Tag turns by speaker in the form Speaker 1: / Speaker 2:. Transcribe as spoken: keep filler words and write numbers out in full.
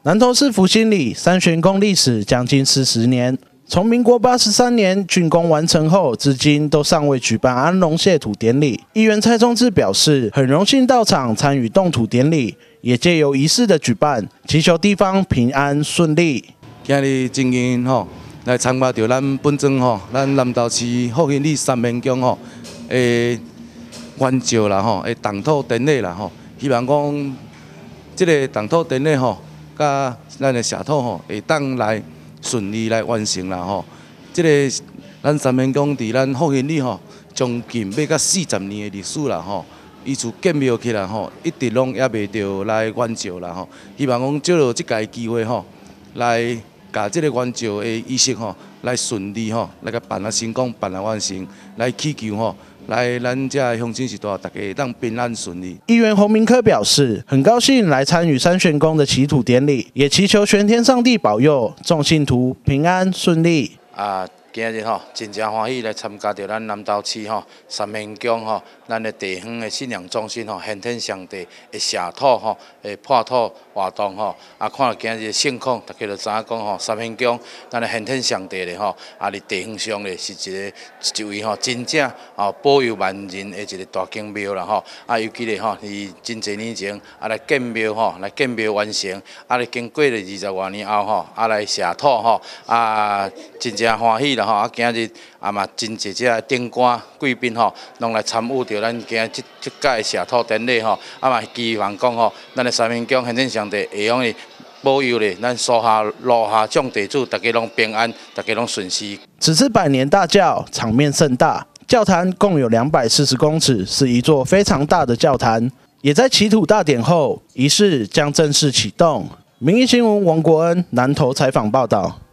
Speaker 1: 南投市福兴里三玄宫历史将近四十年，从民国八十三年竣工完成后，至今都尚未举办安龙谢土典礼。议员蔡宗志表示，很荣幸到场参与动土典礼，也借由仪式的举办，祈求地方平安顺利。
Speaker 2: 今日真幸吼，来参加到咱本庄吼，咱南投市福兴里三玄宫吼，诶，元照啦吼，诶，动土典礼啦吼，希望讲这个动土典礼吼。 甲咱的社土吼，会当来顺利来完成啦吼。即、这个咱三玄宫伫咱福兴里吼，将近要到四十年的历史啦吼。伊厝建庙起来吼，一直拢也未着来完照啦吼。希望讲借着即届机会吼，来甲即个完照的仪式吼，来顺利吼，来甲办啊成功，办啊完成，来祈求吼。 来，咱这乡亲时代，大家当平安顺利。
Speaker 1: 议员洪明科表示，很高兴来参与三玄宫的祈土典礼，也祈求玄天上帝保佑众信徒平安顺利。
Speaker 3: 啊，今日吼真正欢喜来参加到咱南投市吼三玄宫吼，咱的地方的信仰中心吼，先天上帝的社土吼，的破土活动吼，啊，看到今日的盛况，大家就知影讲吼，三玄宫咱的先天上帝咧吼，啊，伫地方上咧是一个一位吼真正哦保佑万人的一个大景庙啦吼，啊，尤其咧吼，是真侪年前啊来建庙吼，来建庙完成，啊，来经过了二十多年后吼，啊来社土吼，啊，真正欢喜啦吼，啊，今日啊嘛真侪只顶官贵宾吼，拢来参与着咱今日即即届社土典礼吼，啊嘛希望讲吼，咱的三玄宫先天上帝会用哩保佑咧，咱所下落下众地主，大家拢平安，大家拢顺遂。
Speaker 1: 此次百年大教场面盛大，教坛共有两百四十公尺，是一座非常大的教坛。也在祈土大典后，仪式将正式启动。民意新闻王国恩南投采访报道。